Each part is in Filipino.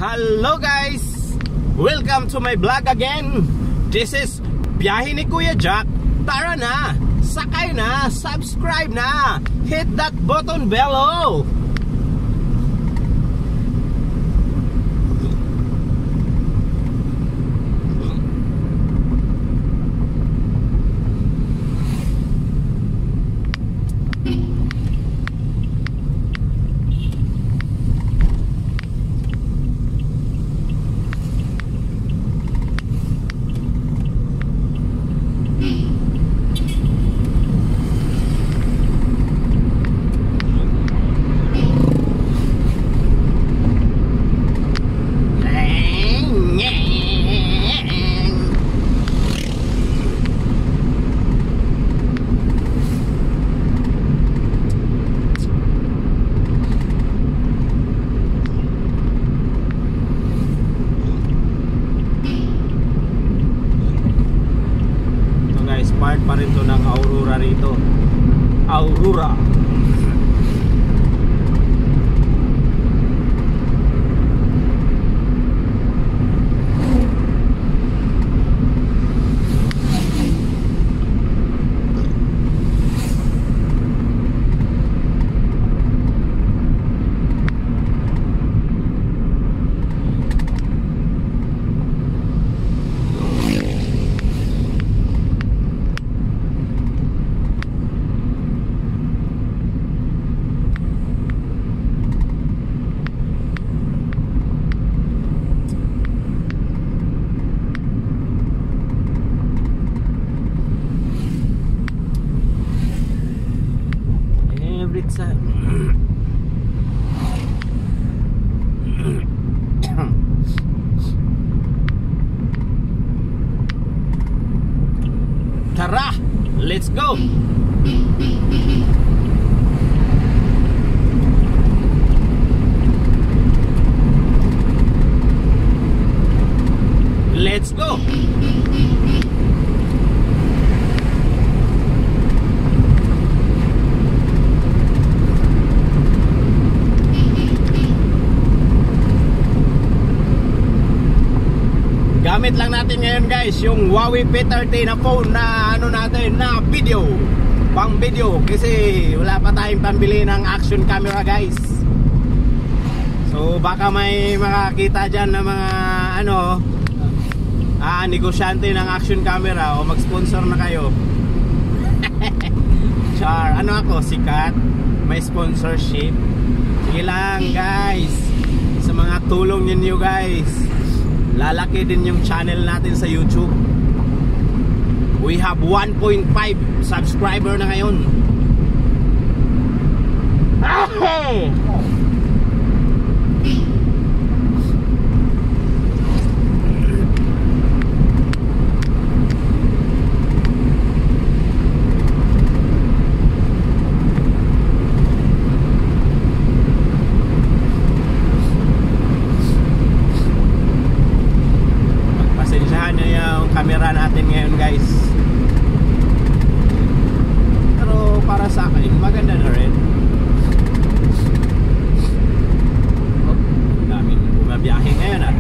Hello guys! Welcome to my vlog again. This is Biyahe ni Kuya Jack. Tara na! Sakay na! Subscribe na! Hit that button below! Part pa rin to ng Aurora rito. Aurora. Tara, let's go. Let's go. Gamit lang natin ngayon guys yung Huawei P30 na phone na ano natin na video, pang video, kasi wala pa tayong pambili ng action camera guys. So baka may makakita dyan na mga ano negosyante ng action camera o mag-sponsor na kayo. Char, ano ako, sikat, may sponsorship. Sige lang guys, sa mga tulong ninyo guys, lalaki din yung channel natin sa YouTube. We have 1.5 subscriber na ngayon. Camera natin ngayon guys, pero para sa akin maganda na rin. Daming bumabiyahe ngayon ah.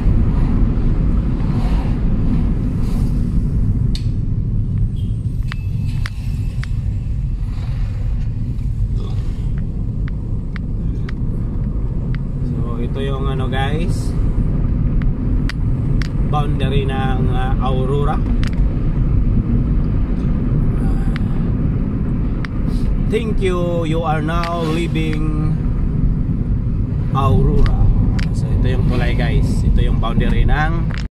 So ito yung ano guys, boundary ng Aurora. Thank you. You are now leaving Aurora. So ito yung tulay guys. Ito yung boundary ng